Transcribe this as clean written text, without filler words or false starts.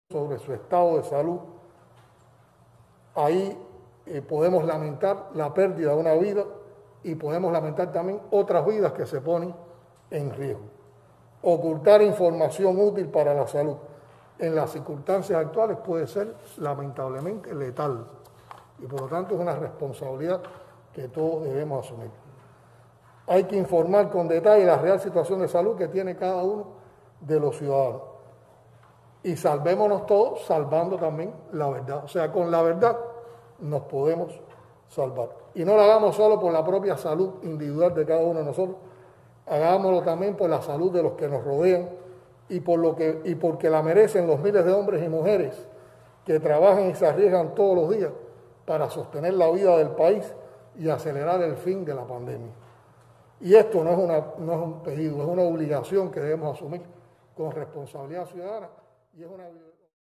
sobre su estado de salud, ahí podemos lamentar la pérdida de una vida y podemos lamentar también otras vidas que se ponen en riesgo. Ocultar información útil para la salud en las circunstancias actuales puede ser lamentablemente letal y por lo tanto es una responsabilidad que todos debemos asumir. Hay que informar con detalle la real situación de salud que tiene cada uno de los ciudadanos. Y salvémonos todos salvando también la verdad. O sea, con la verdad nos podemos salvar. Y no lo hagamos solo por la propia salud individual de cada uno de nosotros, hagámoslo también por la salud de los que nos rodean y porque la merecen los miles de hombres y mujeres que trabajan y se arriesgan todos los días para sostener la vida del país y acelerar el fin de la pandemia. Y esto no es un pedido, es una obligación que debemos asumir con responsabilidad ciudadana y es una